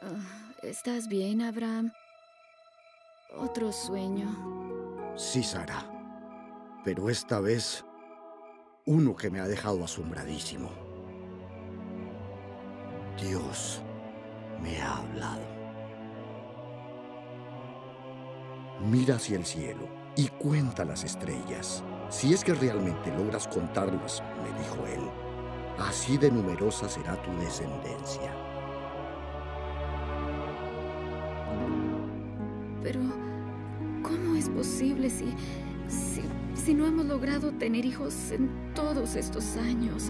¿Estás bien, Abraham? ¿Otro sueño? Sí, Sara. Pero esta vez, uno que me ha dejado asombradísimo. Dios me ha hablado. Mira hacia el cielo y cuenta las estrellas. Si es que realmente logras contarlas, me dijo él, así de numerosa será tu descendencia. Pero, ¿cómo es posible si no hemos logrado tener hijos en todos estos años?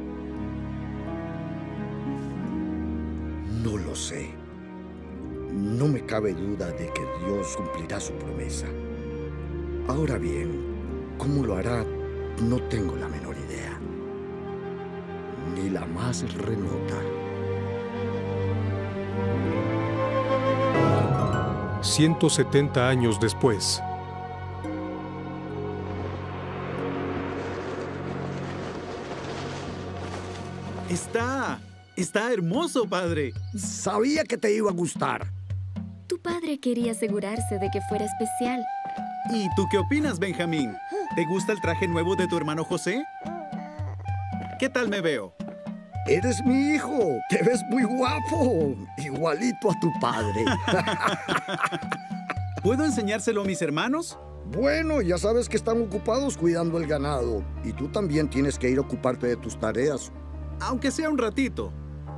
No lo sé. No me cabe duda de que Dios cumplirá su promesa. Ahora bien, ¿cómo lo hará? No tengo la menor idea. Ni la más remota. 170 años después. Está hermoso, padre. Sabía que te iba a gustar. Tu padre quería asegurarse de que fuera especial. ¿Y tú qué opinas, Benjamín? ¿Te gusta el traje nuevo de tu hermano José? ¿Qué tal me veo? Eres mi hijo. Te ves muy guapo. Igualito a tu padre. ¿Puedo enseñárselo a mis hermanos? Bueno, ya sabes que están ocupados cuidando el ganado. Y tú también tienes que ir a ocuparte de tus tareas. Aunque sea un ratito.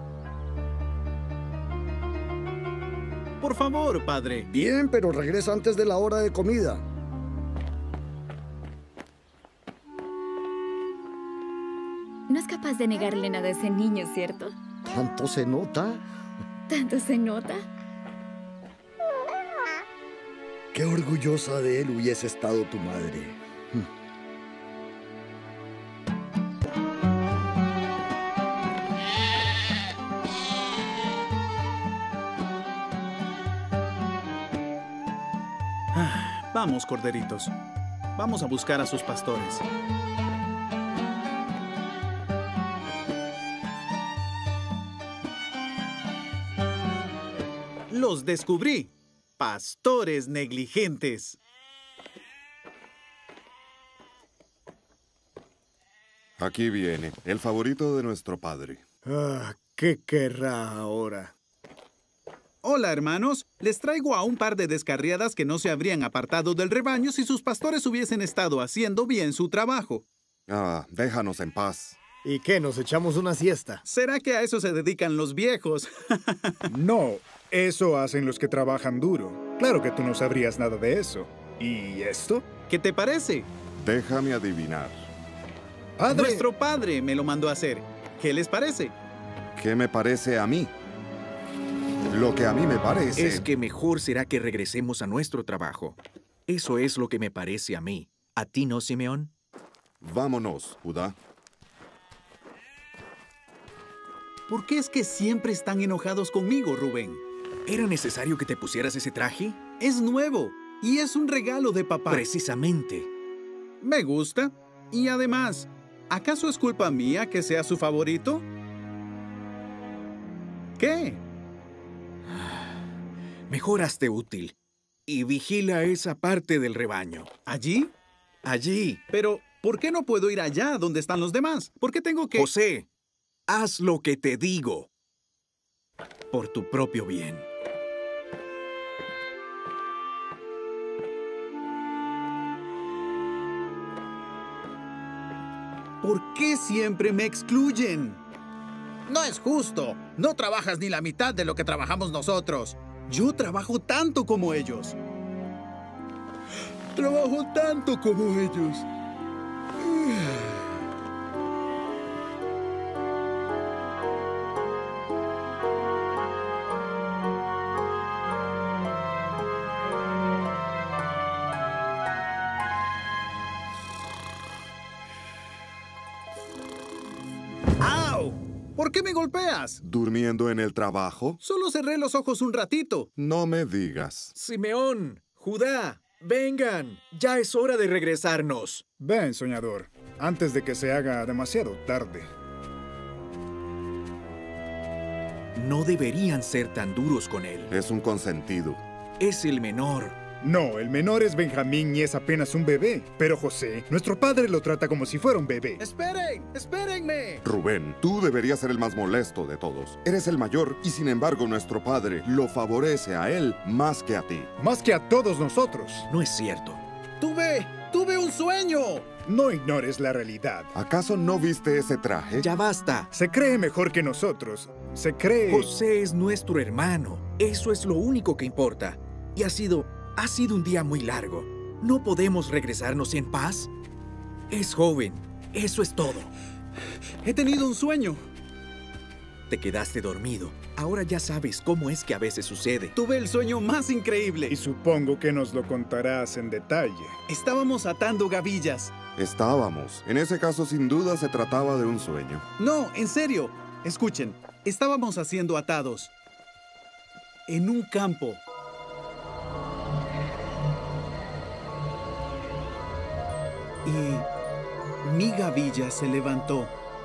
Por favor, padre. Bien, pero regresa antes de la hora de comida. No es capaz de negarle nada a ese niño, ¿cierto? ¿Tanto se nota? ¿Tanto se nota? Qué orgullosa de él hubiese estado tu madre. Vamos, corderitos. Vamos a buscar a sus pastores. ¡Los descubrí! ¡Pastores negligentes! Aquí viene, el favorito de nuestro padre. ¿Qué querrá ahora? Hola, hermanos. Les traigo a un par de descarriadas que no se habrían apartado del rebaño si sus pastores hubiesen estado haciendo bien su trabajo. Déjanos en paz. ¿Y qué? ¿Nos echamos una siesta? ¿Será que a eso se dedican los viejos? No, eso hacen los que trabajan duro. Claro que tú no sabrías nada de eso. ¿Y esto? ¿Qué te parece? Déjame adivinar. ¡Padre! Nuestro padre me lo mandó a hacer. ¿Qué les parece? ¿Qué me parece a mí? Lo que a mí me parece... Es que mejor será que regresemos a nuestro trabajo. Eso es lo que me parece a mí. ¿A ti no, Simeón? Vámonos, Judá. ¿Por qué es que siempre están enojados conmigo, Rubén? ¿Era necesario que te pusieras ese traje? Es nuevo y es un regalo de papá. Precisamente. Me gusta. Y además, ¿acaso es culpa mía que sea su favorito? ¿Qué? Mejor hazte útil y vigila esa parte del rebaño. ¿Allí? Allí. Pero, ¿por qué no puedo ir allá donde están los demás? ¿Por qué tengo que...? José, haz lo que te digo. Por tu propio bien. ¿Por qué siempre me excluyen? No es justo. No trabajas ni la mitad de lo que trabajamos nosotros. Yo trabajo tanto como ellos. Trabajo tanto como ellos. ¡Au! ¿Por qué me golpeas? ¿Durmiendo en el trabajo? Solo cerré los ojos un ratito. No me digas. Simeón, Judá, vengan. Ya es hora de regresarnos. Ven, soñador, antes de que se haga demasiado tarde. No deberían ser tan duros con él. Es un consentido. Es el menor. No, el menor es Benjamín y es apenas un bebé. Pero José, nuestro padre lo trata como si fuera un bebé. ¡Esperen! ¡Espérenme! Rubén, tú deberías ser el más molesto de todos. Eres el mayor y sin embargo nuestro padre lo favorece a él más que a ti. Más que a todos nosotros. No es cierto. ¡Tuve un sueño! No ignores la realidad. ¿Acaso no viste ese traje? Ya basta. Se cree mejor que nosotros. Se cree... José es nuestro hermano. Eso es lo único que importa. Y ha sido un día muy largo. ¿No podemos regresarnos en paz? Es joven. Eso es todo. He tenido un sueño. Te quedaste dormido. Ahora ya sabes cómo es que a veces sucede. Tuve el sueño más increíble. Y supongo que nos lo contarás en detalle. Estábamos atando gavillas. Estábamos. En ese caso, sin duda, se trataba de un sueño. No, en serio. Escuchen, estábamos haciendo atados. En un campo. Y mi gavilla se levantó.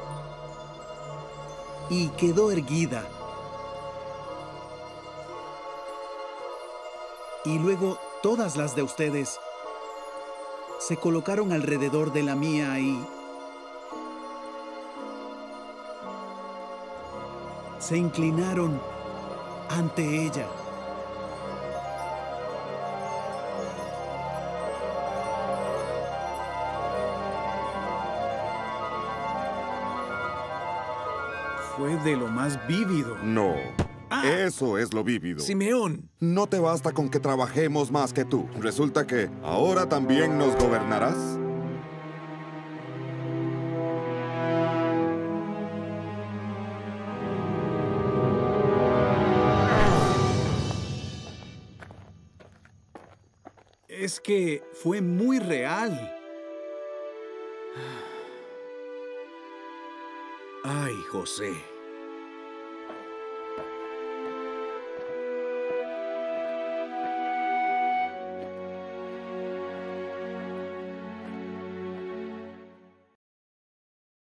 Y quedó erguida. Y luego todas las de ustedes se colocaron alrededor de la mía y se inclinaron ante ella. Fue de lo más vívido. No. Eso es lo vívido. Simeón. No te basta con que trabajemos más que tú. Resulta que ahora también nos gobernarás. Es que fue muy real. Ay, José.